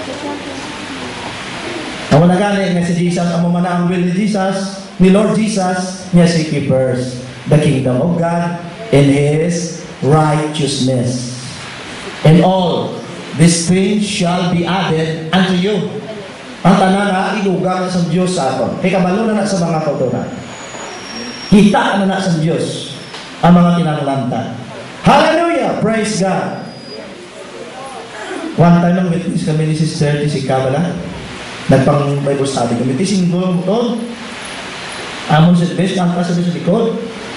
Ang wala gani nga si Jesus, ang mamana ang will ni Jesus, ni Lord Jesus, niya si keepers the kingdom of God and His righteousness. And all these things shall be added unto you. Ang tanan na ilugang sa Diyos sa aton. Kaya kabalo na na sa mga kultura. Kita na na sa Diyos ang mga kinalangtan. Hallelujah! Praise God! One time lang witness kami ni Sister Jessica bala. Nagpang Bible study kami. Tising ko mo to. Amon sa best, ang kasabi sa likod.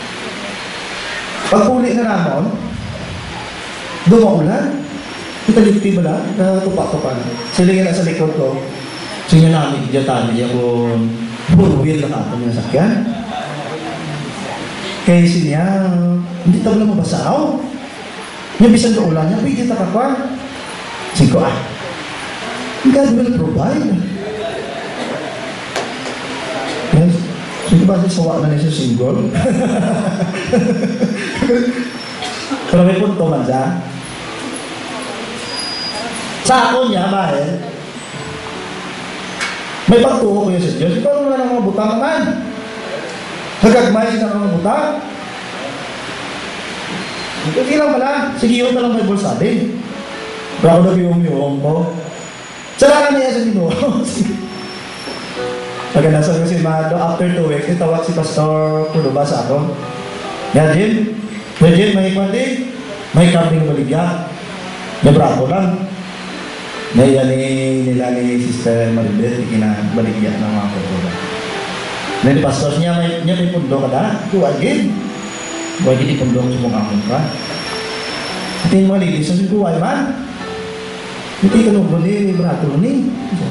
Pagpuli na namon, dumaulan. Italipti bala, natupak-tupak na. Silingin na sa likod ko. Sige namin, diyatan niya kung burwil na ka ng sakyan. Kaya siya, hindi tayo lang mabasaw. Yung bisan na ulan niya, pwede ta ka pa. Sige ko, ah, God will provide. Yes. Sige ba siya sawa na niya siya single? Pero may punto man siya. Sa ako niya, bahit, may pagtuho ko yun sa Diyos. Ikaw naman ang mga butang naman. Nagagmay siya ng mga butang. Okay lang pala. Sige yun na lang Bible study. Pero ako nag-iwong-iwong ko. Salaran niya sa Ginoo. Pagka nasa ko si Mado, after two weeks, itawag si Pastor Puluba sa ako. Yan, Jim. Yan, Jim, may kwandi. May kambing baligya. May brato lang. Ngayon ni nila ni Sister Maribel, kinabaligya ng mga kultura. Ngayon ni Pastor niya, may, niya may pundo ka na. Kuwagin. Kuwagin ipundo ko sa mga amon ka. At yung mga ladies, sabi ko, why man? Hindi ka nung ni brato ni.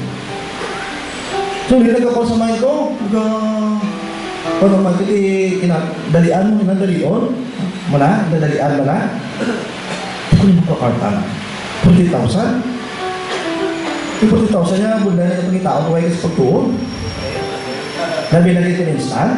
So, nilag ako sa mind ko. Kung naman ito, kinadalian mo, kinadalion. Muna, dadalian mo na. Ito ko yung makakarta na. forty thousand. Yung forty thousand niya, bunda na itong itao, kaway kasi pagtuon. Nabi na dito instant.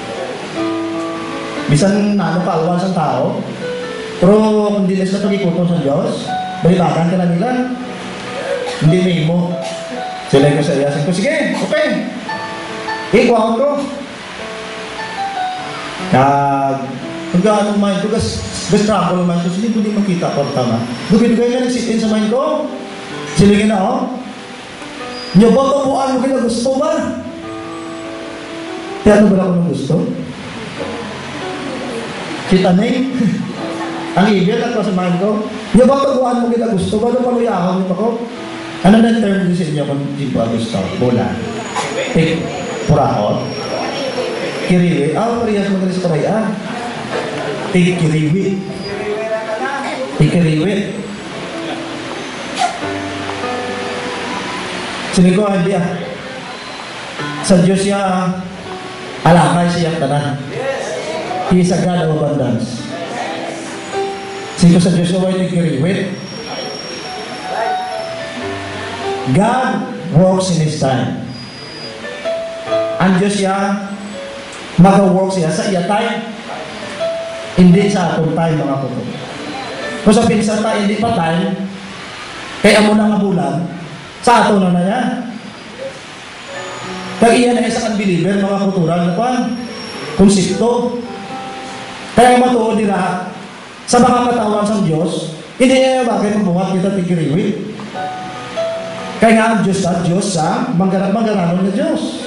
Bisan nano kaawan sa tao. Pero kung di nila pag-ikuton sa Diyos, balibakan ka na nila. Hindi may mo. Sila yung kasayasin ko, sige, okay. Ikuha ko. Kag, kung gaano mind ko, gas, gas trouble mind ko, sige, hindi makita ko tama. Dugay-dugay ka nag-sit-in sa mind ko. Silingin na, oh. Niyo ba pabuan mo kaya gusto ba? Kaya ano ba ako ng gusto? Kita na eh. Ang ibig ako sa mind ko. Niyo ba pabuan mo kaya gusto ba? Ano paluyahon mo ako? Ano na term din sa inyo kung di ba gusto? Bola. Eh, purakot. Kiriwi. Ah, parehas magalis paray ah. Eh, kiriwi. Eh, kiriwi. Sini ko, hindi ah. Sa Diyos siya, alakay siya tanan. He is a God of abundance. Sini ko sa Diyos siya, hindi kiriwit. God works in His time. Ang Diyos siya, mag-work siya sa iya time. Hindi sa atong time, mga puto. Kung sa pinsan tayo, hindi pa time, kaya mo na nga bulan, sa ato na na yan. Kaya iyan na isang unbeliever, mga kultural na pan, konsepto. Kaya matuod nila, sa mga katawan sa Diyos, hindi niya bakit mabuhat kita tigiriwi. Kaya nga ang Diyos sa Diyos sa manggaranon na Diyos.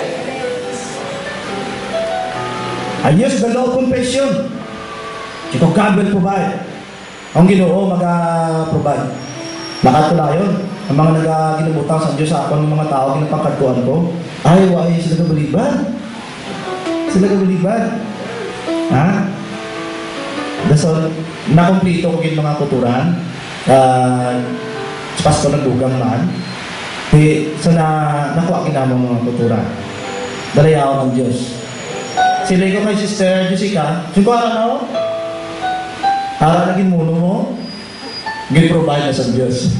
I use the law of confession. Ito God will provide. Ang Ginoo mag-provide. Nakatulayon. Ang mga nag-ginabutang sa Diyos sa ako ng mga tao, ginapangkatuan ko, ay, ay, sila kabaliban. Sila kabaliban. Ha? So, nakomplito ko yung mga kuturan. Uh, sa Pasko nagdugang man. Eh, so na, nakuha kinamang mga kuturan. Dalayaw ng Diyos. Sila ko kay Sister Jessica, sino ara na ako? Ara naging muno mo, gin-provide na sa Diyos.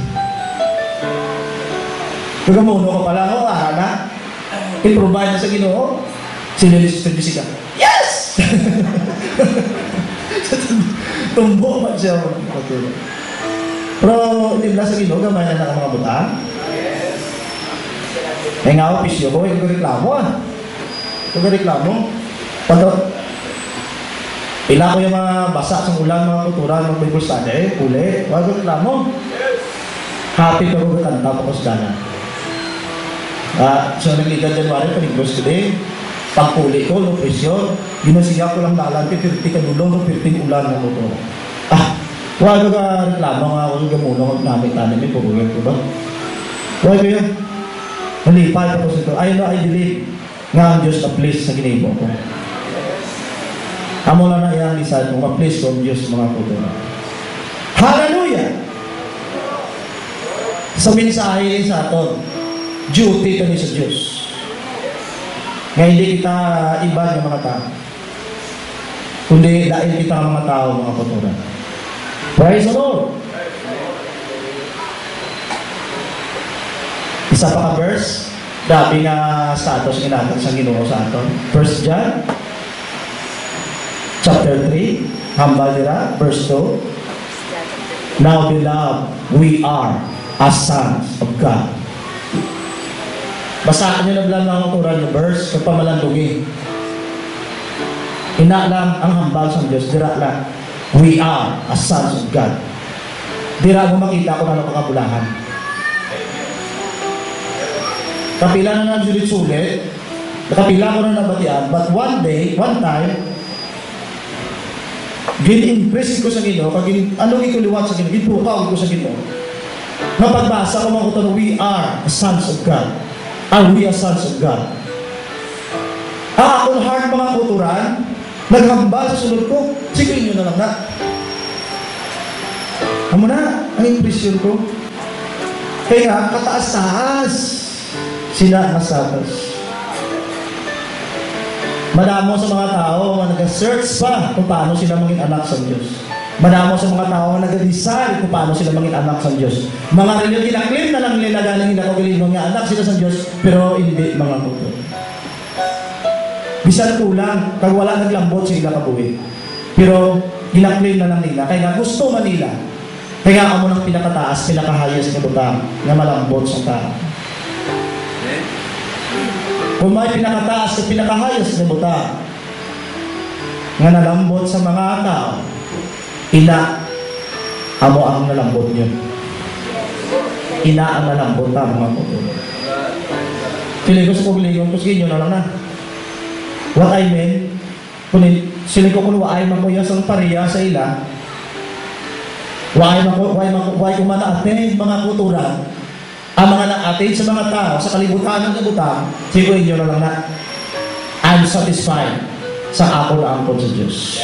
Kung muno ka pala ako, ara na, gin-provide na sa Ginoo. Sila ni Sister Jessica, yes! Tumbo man siya. Pero hindi na sa Ginoo, gamay na ng mga butang. Eh nga ako, pisyo ko, hindi ko reklamo ah. Hindi ko reklamo. Pagka, pila ko yung mga basa sa ulan, mga kultura, mga Bible study, uli, wag ko reklamo. Happy ka ko kanta pa ko sa dana. Ah, so naglitan January, panigros ko din. Pagpuli ko, no presyo, ginasiya ko lang dalan, fifty ka dulong, no fifteen ulan na motor. Ah, Huwag ka reklamo nga ako sa gamuno kung namin-tanim may puguyan ko ba? Huwag ko yun. Nalipay ako sa ito. I know, I believe nga ang Diyos na please sa ginibo ko. Amo lang na iyang lisan kung ma-please ko ang Diyos mga kuturan. Hallelujah! Sa mensahe sa aton, duty kami sa Diyos. Nga hindi kita iba ng mga tao. Kundi dahil kita ang mga tao, mga kuturan. Praise the Lord! Isa pa ka verse, dami nga status inatan sa Ginoo sa aton. First John, chapter three, hambal nila, verse two. Now beloved, we are as sons of God. Basahin nyo na lang ang turan ng verse, pagpamalandugi. Ina lang ang hambal sa Diyos, dira lang. We are as sons of God. Dira mo makita kung ano kakabulahan. Kapila na nagsulit-sulit, nakapila ko na nabatian, but one day, one time, gin-impress ko sa Ginoo, kag ano gikuliwat sa Ginoo, gipupawag ko sa Ginoo. Napagbasa ko mga kutan, we are sons of God. And we are sons of God. Ang akong heart mga kuturan, naghambal sa sunod ko, sige nyo na lang na. Amo na, ang impression ko. Kaya nga, kataas-taas sila ang status. Madamo sa mga tao na nag-search pa kung paano sila maging anak sa Diyos. Madamo sa mga tao na nag-decide kung paano sila maging anak sa Diyos. Mga reliyon, kinaklaim na lang nila galing nila kung galing nga anak sila sa Diyos, pero hindi mga kuto. Bisan kulang, kag wala naglambot sila kabuhi. Pero kinaklaim na lang nila, kaya gusto man nila. Kaya amo ng pinakataas, pinakahayas na butang na malambot sa tao. Kung may pinakataas at pinakahayas na buta nga nalambot sa mga tao, ina amo ang nalambot niyo. Ina ang nalambot na mga kuto. Pili ko sa kubligon, kuskin nyo na lang na. What I mean, kung sila ko kung waay makuya sa pariya sa ila, waay makuya kung mana-attend mga kuturan, ang mga na-attend sa mga tao, sa kalibutan ng kabutang, sigurin nyo na lang na, I'm satisfied sa ako na angkot sa Diyos.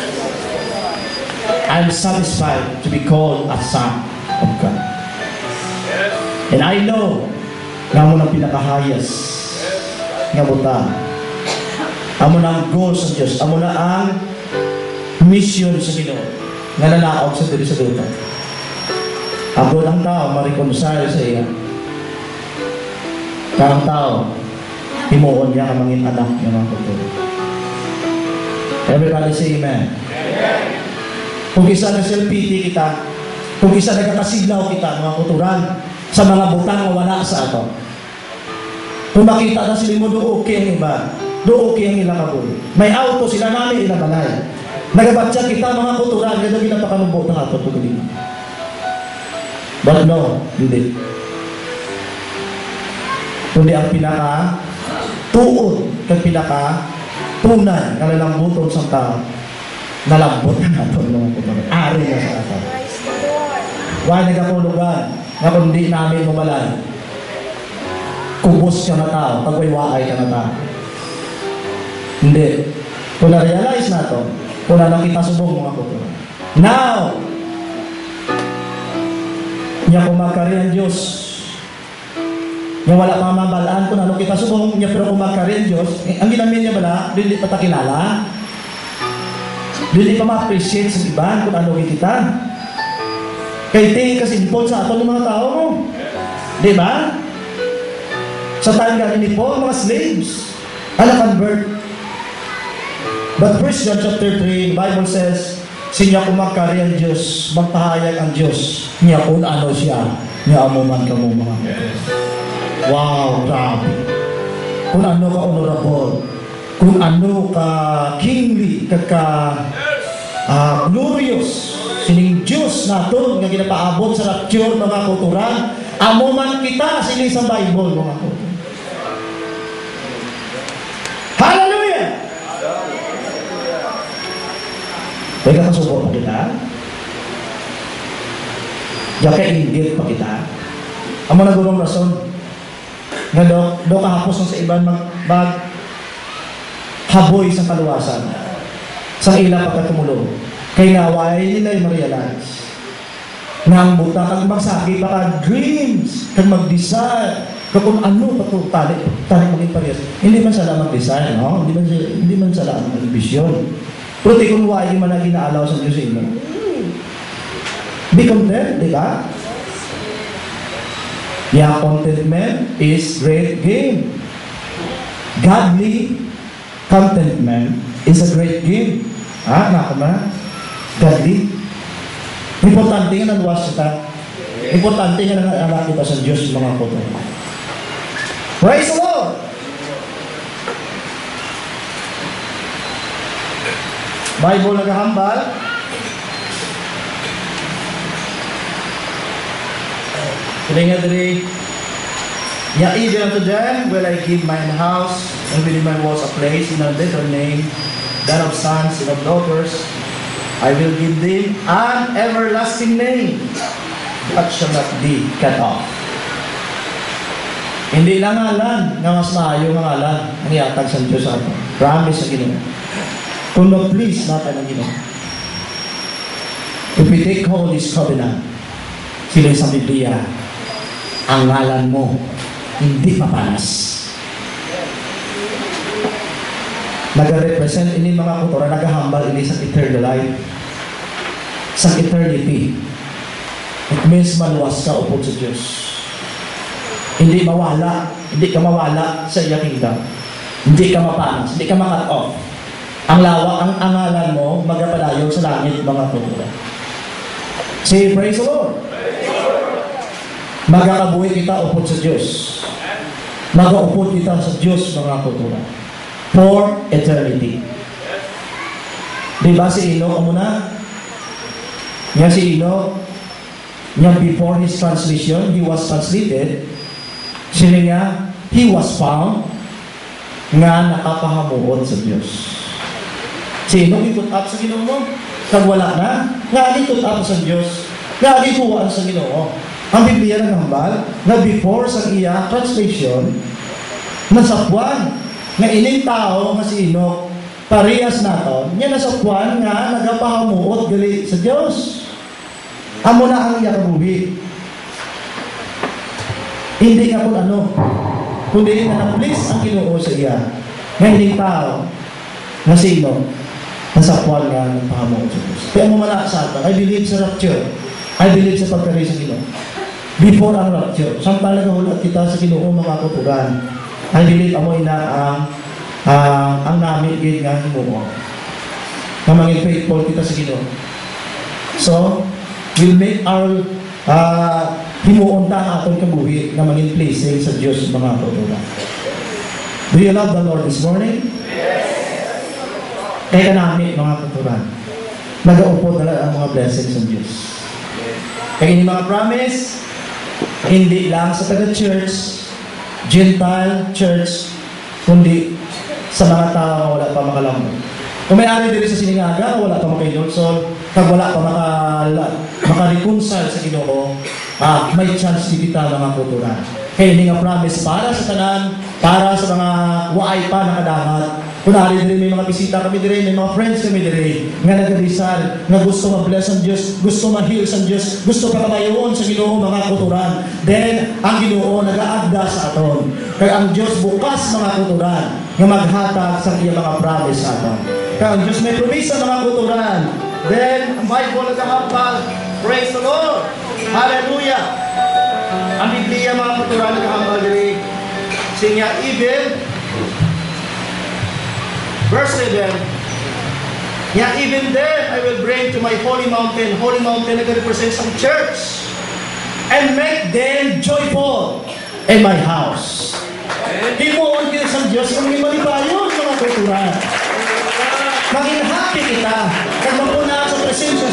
I'm satisfied to be called a son of God. And I know na mo ng pinakahayas nga butang. Amo na ang goal sa Diyos. Amo na ang mission sa Ginoo nga nanaog sa diri sa duta. Ako lang tao, ma-reconcile sa iya. Karang tao, timuon niya ang mangin anak ng mga kuturan. Everybody say amen. Amen. Kung isa na self-pity kita, kung isa nagkakasiglaw kita, mga kuturan, sa mga butang na wala sa ato. Kung makita na sila mo, do okay ang iba. Do okay ang ilang aboy. May auto sila namin ilang balay. Nagabatsa kita, mga kuturan, gano'n ginapakanumbot ng ato. But no, hindi. Kundi ang pinaka tuon, kag pinaka tunan, nalalambuton sa tao, nalambot na nato ng kuturan. Ari na sa ato. Why nagkapulugan, na kundi namin umalan. Kubos ka na tao, pagwaywaay ka na tao. Hindi. Kung na-realize na ito, kung na lang kita subong mga kuturan. Now, niya kumakari ang Diyos. Niya wala pa mabalaan kung ano kita subong, niya pero kumakari ang Diyos. Eh, ang ginamit niya bala, hindi pa takilala. Hindi pa ma-appreciate sa iba kung ano kita. Kaya tingin kasimpon sa ato ng mga tao mo. Di ba? Sa time galing ni Paul, mga slaves, ala convert. But First John chapter three, the Bible says, siya kumakari ang Diyos, magpahayag ang Diyos, niya kung ano siya, niya amuman ka mo mga kuturan. Wow, grabe. Kung ano ka honorable, kung ano ka kingly, kaka uh, glorious, sining Diyos nato nga ginapaabot sa rapture mga kuturan, amuman kita sining sa Bible mga kuturan. Hallelujah! Teka, kasubo na kita. Diyan kay inggit pa kita. Amo na gulong rason. Nga do, do kahapos ng sa iban mag, mag haboy sa kaluwasan. Sa ila pagkatumulong. Kay naway nila yung ma-realize. Nang buta kag magsagi pa ka dreams, kag mag-design, kag kung ano pa ito, tali, tali maging parehas. Hindi man sila mag-design, no? Hindi man sila, hindi man sila mag-vision. Pero di kung why man na ginaalaw sa Diyos ino. Be content, di ba? Yeah, contentment is great gain. Godly contentment is a great gain. Ha? Nako na? Godly. Importante nga naluwas kita. Importante nga nangalala kita sa Diyos, mga koto. Praise the Lord! Bible nagahambal. Today nga diri, ya even unto them will I give mine house, and within my walls a place in a better name, that of sons and of daughters. I will give them an everlasting name that shall not be cut off. Hindi lang ngalan nga mas maayo nga ngalan ang iatag sa Diyos sa ato. Promise sa Ginoo. Kung mag-please natin ang Ginoo. If we take hold this covenant, sila sa Biblia, ang ngalan mo hindi mapanas. Nag-represent ini mga kultura, nag-hambal ini sa eternal life, sa eternity. It means maluwas ka upod sa Diyos. Hindi mawala, hindi ka mawala sa iya kingdom. Hindi ka mapanas, hindi ka ma-cut off. Ang lawak, ang angalan mo, magapadayon sa langit, mga kultura. Say, praise the Lord. Magkakabuhi kita upod sa Diyos. Mag-upod kita sa Diyos, mga kultura. For eternity. Diba si Enoch muna? Yan si Enoch, yan before his translation, he was translated, sila niya, he was found nga nakapahamuot sa Diyos. Si Enoch ikot up sa Ginoo mo, kag wala na, nga ikot up sa Diyos, nga ikuwaan sa Ginoo. Ang Biblia naghambal, na before sa iya translation, nasapwan, nga ining tao nga si Enoch, parehas naton, niya nasapwan nga nagapahamuot gali sa Diyos. Amo na ang iya kabuhi. Hindi nga kung ano, kundi nga na-please ang Ginoo sa iya. Nga ining tao nga si Enoch, nasapwan nga nagpahamuot sa Diyos. Kaya mo mala sa atin, I believe sa rapture. I believe sa pagkari sa Ginoo. Before ang rapture, samtang nagahulat kita sa Ginoo mga kutugan, I believe amoy na ang uh, ang namin gid nga Ginoo. Na maging faithful kita sa Ginoo. So, we'll make our uh, himuon ta ang atong kabuhi na maging pleasing sa Diyos mga kutugan. Do you love the Lord this morning? Yes. Kaya namin mga kutugan, nag-aupo na ang mga blessings ng Diyos. Kaya yung mga promise, hindi lang sa taga-church, Gentile church, kundi sa mga tao na wala pa makalamot. Kung may ari diri sa Siningaga, wala pa makailonsol, pag wala pa maka, maka-reconcile sa Ginoo, ah, may chance di kita mga kuturan. Kaya hindi nga promise para sa tanan, para sa mga waay pa nakadangat. Kung nari diri may mga bisita kami diri, may mga friends kami diri, nga nagadisan, nga gusto ma-bless ang Diyos, gusto ma-heal sa Diyos, gusto pa kamayoon sa Ginoo mga kuturan. Then, ang Ginoo nag-aagda sa aton. Kaya ang Diyos bukas mga kuturan, nga maghatag sa iya mga promise sa aton. Kaya ang Diyos may promisa mga kuturan. Then, ang Bible nagkahambal, praise the Lord! Hallelujah! Ang Biblia mga kuturan nagkahambal diri, sinya even, verse seven, yeah, even then I will bring to my holy mountain, holy mountain nag-represent ang church, and make them joyful in my house. Himuon kita sa Diyos kung may malibayon mga kultura. Maging happy kita, kag mapuna sa presensya